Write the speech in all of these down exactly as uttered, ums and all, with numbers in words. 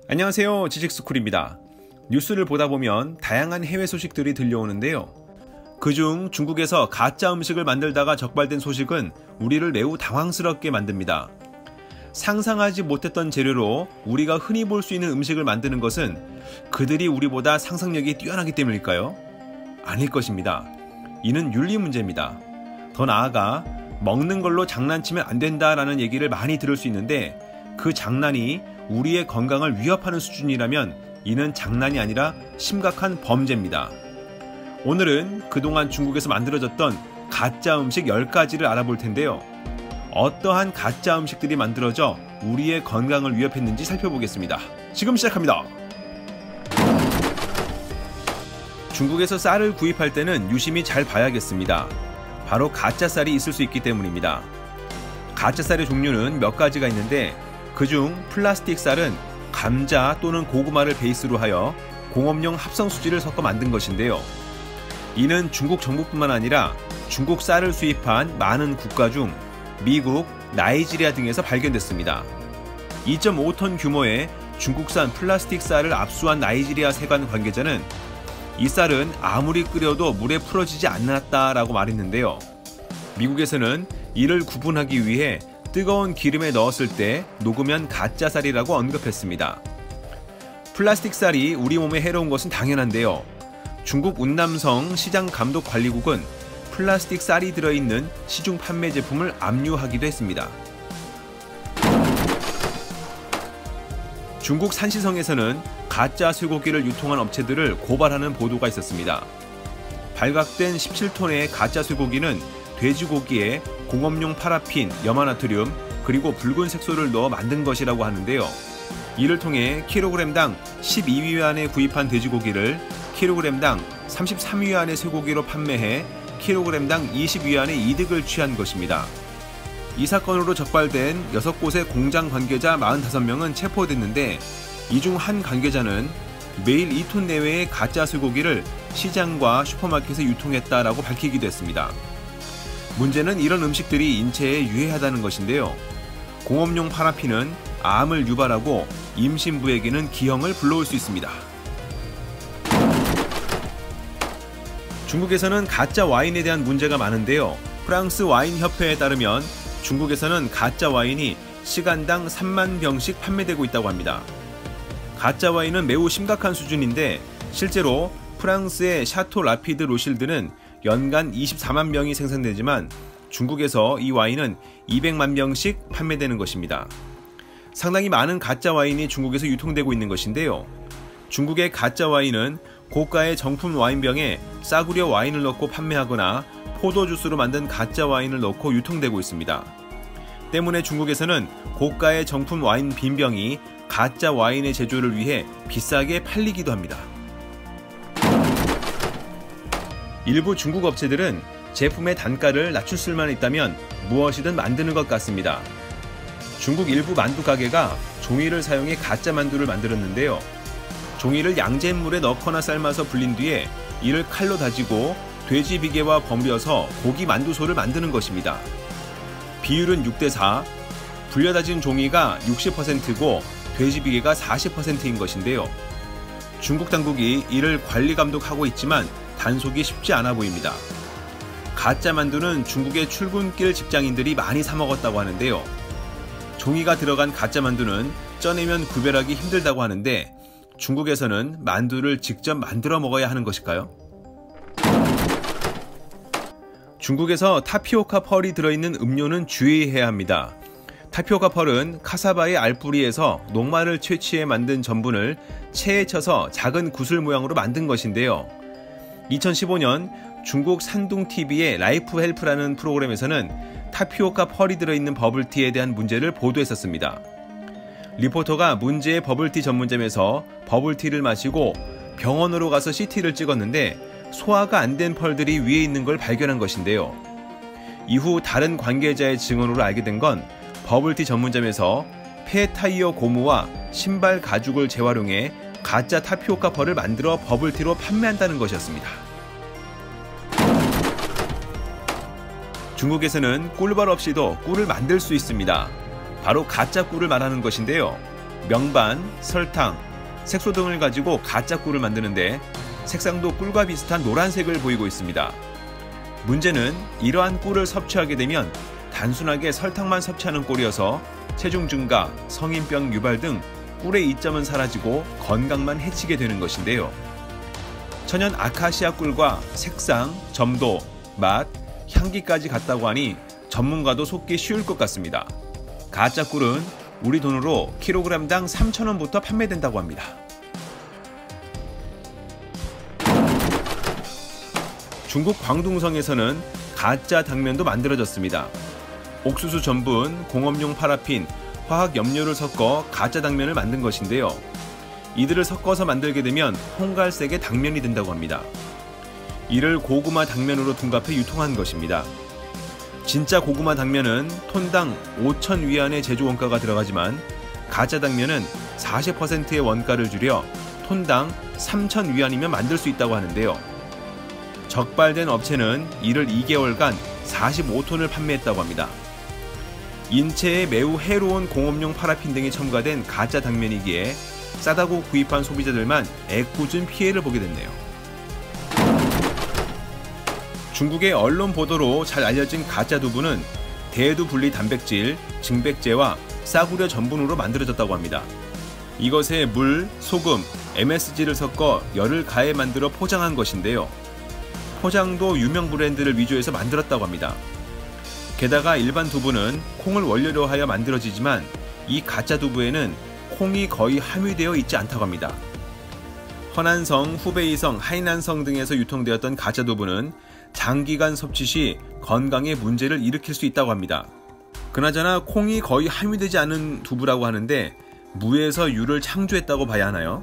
안녕하세요, 지식스쿨입니다. 뉴스를 보다 보면 다양한 해외 소식들이 들려오는데요. 그중 중국에서 가짜 음식을 만들다가 적발된 소식은 우리를 매우 당황스럽게 만듭니다. 상상하지 못했던 재료로 우리가 흔히 볼 수 있는 음식을 만드는 것은 그들이 우리보다 상상력이 뛰어나기 때문일까요? 아닐 것입니다. 이는 윤리 문제입니다. 더 나아가 먹는 걸로 장난치면 안 된다라는 얘기를 많이 들을 수 있는데 그 장난이 우리의 건강을 위협하는 수준이라면 이는 장난이 아니라 심각한 범죄입니다. 오늘은 그동안 중국에서 만들어졌던 가짜 음식 열 가지를 알아볼 텐데요. 어떠한 가짜 음식들이 만들어져 우리의 건강을 위협했는지 살펴보겠습니다. 지금 시작합니다. 중국에서 쌀을 구입할 때는 유심히 잘 봐야겠습니다. 바로 가짜 쌀이 있을 수 있기 때문입니다. 가짜 쌀의 종류는 몇 가지가 있는데 그중 플라스틱 쌀은 감자 또는 고구마를 베이스로 하여 공업용 합성수지를 섞어 만든 것인데요. 이는 중국 정부뿐만 아니라 중국 쌀을 수입한 많은 국가 중 미국, 나이지리아 등에서 발견됐습니다. 이 점 오 톤 규모의 중국산 플라스틱 쌀을 압수한 나이지리아 세관 관계자는 이 쌀은 아무리 끓여도 물에 풀어지지 않았다라고 말했는데요. 미국에서는 이를 구분하기 위해 뜨거운 기름에 넣었을 때 녹으면 가짜 쌀이라고 언급했습니다. 플라스틱 쌀이 우리 몸에 해로운 것은 당연한데요. 중국 운남성 시장감독관리국은 플라스틱 쌀이 들어있는 시중 판매 제품을 압류하기도 했습니다. 중국 산시성에서는 가짜 쇠고기를 유통한 업체들을 고발하는 보도가 있었습니다. 발각된 십칠 톤의 가짜 쇠고기는 돼지고기에 공업용 파라핀, 염화나트륨, 그리고 붉은 색소를 넣어 만든 것이라고 하는데요. 이를 통해 킬로그램당 십이 위안에 구입한 돼지고기를 킬로그램당 삼십삼 위안의 쇠고기로 판매해 킬로그램당 이십 위안의 이득을 취한 것입니다. 이 사건으로 적발된 여섯 곳의 공장 관계자 사십오 명은 체포됐는데 이 중 한 관계자는 매일 이 톤 내외의 가짜 쇠고기를 시장과 슈퍼마켓에 유통했다라고 밝히기도 했습니다. 문제는 이런 음식들이 인체에 유해하다는 것인데요. 공업용 파라핀은 암을 유발하고 임신부에게는 기형을 불러올 수 있습니다. 중국에서는 가짜 와인에 대한 문제가 많은데요. 프랑스 와인협회에 따르면 중국에서는 가짜 와인이 시간당 삼만 병씩 판매되고 있다고 합니다. 가짜 와인은 매우 심각한 수준인데 실제로 프랑스의 샤토 라피드 로실드는 연간 이십사만 병이 생산되지만 중국에서 이 와인은 이백만 병씩 판매되는 것입니다. 상당히 많은 가짜 와인이 중국에서 유통되고 있는 것인데요. 중국의 가짜 와인은 고가의 정품 와인병에 싸구려 와인을 넣고 판매하거나 포도주스로 만든 가짜 와인을 넣고 유통되고 있습니다. 때문에 중국에서는 고가의 정품 와인 빈병이 가짜 와인의 제조를 위해 비싸게 팔리기도 합니다. 일부 중국 업체들은 제품의 단가를 낮출 수만 있다면 무엇이든 만드는 것 같습니다. 중국 일부 만두 가게가 종이를 사용해 가짜 만두를 만들었는데요. 종이를 양잿물에 넣거나 삶아서 불린 뒤에 이를 칼로 다지고 돼지 비계와 버무려서 고기 만두소를 만드는 것입니다. 비율은 육 대 사, 불려 다진 종이가 육십 퍼센트고 돼지 비계가 사십 퍼센트인 것인데요. 중국 당국이 이를 관리 감독하고 있지만 단속이 쉽지 않아 보입니다. 가짜 만두는 중국의 출근길 직장인들이 많이 사 먹었다고 하는데요. 종이가 들어간 가짜 만두는 쪄내면 구별하기 힘들다고 하는데 중국에서는 만두를 직접 만들어 먹어야 하는 것일까요? 중국에서 타피오카 펄이 들어있는 음료는 주의해야 합니다. 타피오카 펄은 카사바의 알뿌리에서 녹말을 채취해 만든 전분을 체에 쳐서 작은 구슬 모양으로 만든 것인데요. 이천십오 년 중국 산둥티비의 라이프 헬프라는 프로그램에서는 타피오카 펄이 들어있는 버블티에 대한 문제를 보도했었습니다. 리포터가 문제의 버블티 전문점에서 버블티를 마시고 병원으로 가서 씨티를 찍었는데 소화가 안 된 펄들이 위에 있는 걸 발견한 것인데요. 이후 다른 관계자의 증언으로 알게 된 건 버블티 전문점에서 폐 타이어 고무와 신발 가죽을 재활용해 가짜 타피오카 펄을 만들어 버블티로 판매한다는 것이었습니다. 중국에서는 꿀벌 없이도 꿀을 만들 수 있습니다. 바로 가짜 꿀을 말하는 것인데요. 명반, 설탕, 색소 등을 가지고 가짜 꿀을 만드는데 색상도 꿀과 비슷한 노란색을 보이고 있습니다. 문제는 이러한 꿀을 섭취하게 되면 단순하게 설탕만 섭취하는 꼴이어서 체중 증가, 성인병 유발 등 꿀의 이점은 사라지고 건강만 해치게 되는 것인데요. 천연 아카시아 꿀과 색상, 점도, 맛, 향기까지 같다고 하니 전문가도 속기 쉬울 것 같습니다. 가짜 꿀은 우리 돈으로 킬로그램당 삼천 원부터 판매된다고 합니다. 중국 광둥성에서는 가짜 당면도 만들어졌습니다. 옥수수 전분, 공업용 파라핀, 화학 염료를 섞어 가짜 당면을 만든 것인데요. 이들을 섞어서 만들게 되면 홍갈색의 당면이 된다고 합니다. 이를 고구마 당면으로 둔갑해 유통한 것입니다. 진짜 고구마 당면은 톤당 오천 위안의 제조 원가가 들어가지만 가짜 당면은 사십 퍼센트의 원가를 줄여 톤당 삼천 위안이면 만들 수 있다고 하는데요. 적발된 업체는 이를 이 개월간 사십오 톤을 판매했다고 합니다. 인체에 매우 해로운 공업용 파라핀 등이 첨가된 가짜 당면이기에 싸다고 구입한 소비자들만 애꿎은 피해를 보게 됐네요. 중국의 언론 보도로 잘 알려진 가짜 두부는 대두 분리 단백질, 증백제와 싸구려 전분으로 만들어졌다고 합니다. 이것에 물, 소금, 엠에스지를 섞어 열을 가해 만들어 포장한 것인데요. 포장도 유명 브랜드를 위조해서 만들었다고 합니다. 게다가 일반 두부는 콩을 원료로 하여 만들어지지만 이 가짜 두부에는 콩이 거의 함유되어 있지 않다고 합니다. 허난성, 후베이성, 하이난성 등에서 유통되었던 가짜 두부는 장기간 섭취 시 건강에 문제를 일으킬 수 있다고 합니다. 그나저나 콩이 거의 함유되지 않은 두부라고 하는데 무에서 유를 창조했다고 봐야 하나요?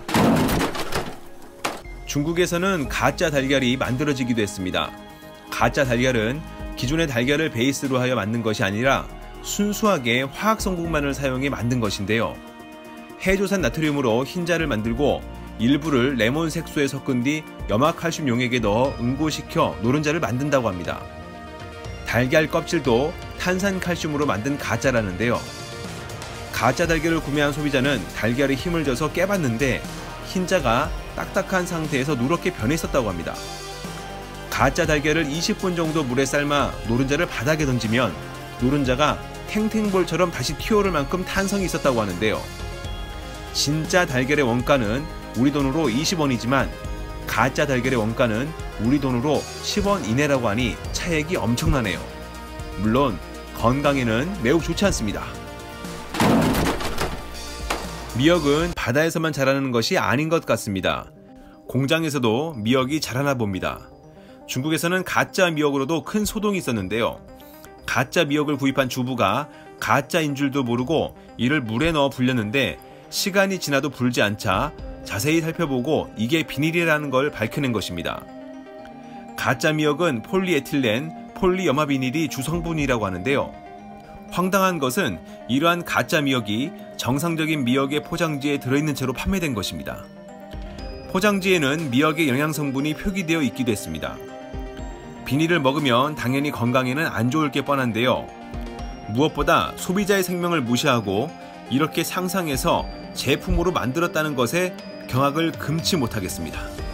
중국에서는 가짜 달걀이 만들어지기도 했습니다. 가짜 달걀은 기존의 달걀을 베이스로 하여 만든 것이 아니라 순수하게 화학 성분만을 사용해 만든 것인데요. 해조산 나트륨으로 흰자를 만들고 일부를 레몬 색소에 섞은 뒤 염화칼슘 용액에 넣어 응고시켜 노른자를 만든다고 합니다. 달걀 껍질도 탄산칼슘으로 만든 가짜라는데요. 가짜 달걀을 구매한 소비자는 달걀에 힘을 줘서 깨봤는데 흰자가 딱딱한 상태에서 누렇게 변해 있었다고 합니다. 가짜 달걀을 이십 분 정도 물에 삶아 노른자를 바닥에 던지면 노른자가 탱탱볼처럼 다시 튀어오를 만큼 탄성이 있었다고 하는데요. 진짜 달걀의 원가는 우리 돈으로 이십 원이지만 가짜 달걀의 원가는 우리 돈으로 십 원 이내라고 하니 차액이 엄청나네요. 물론 건강에는 매우 좋지 않습니다. 미역은 바다에서만 자라는 것이 아닌 것 같습니다. 공장에서도 미역이 자라나 봅니다. 중국에서는 가짜 미역으로도 큰 소동이 있었는데요. 가짜 미역을 구입한 주부가 가짜인 줄도 모르고 이를 물에 넣어 불렸는데 시간이 지나도 불지 않자 자세히 살펴보고 이게 비닐이라는 걸 밝혀낸 것입니다. 가짜 미역은 폴리에틸렌, 폴리염화비닐이 주성분이라고 하는데요. 황당한 것은 이러한 가짜 미역이 정상적인 미역의 포장지에 들어있는 채로 판매된 것입니다. 포장지에는 미역의 영양성분이 표기되어 있기도 했습니다. 비닐을 먹으면 당연히 건강에는 안 좋을 게 뻔한데요. 무엇보다 소비자의 생명을 무시하고 이렇게 상상해서 제품으로 만들었다는 것에 경악을 금치 못하겠습니다.